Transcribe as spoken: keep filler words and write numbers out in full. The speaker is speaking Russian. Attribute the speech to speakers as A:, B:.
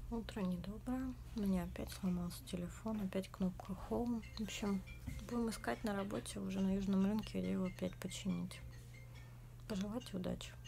A: Утро недоброе. У меня опять сломался телефон, опять кнопка Home. В общем, будем искать на работе уже на Южном рынке, где его опять починить. Пожелайте удачи.